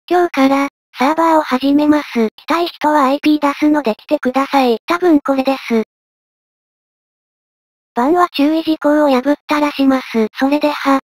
今日から、サーバーを始めます。来たい人は IP 出すので来てください。多分これです。バンは注意事項を破ったらします。それでは。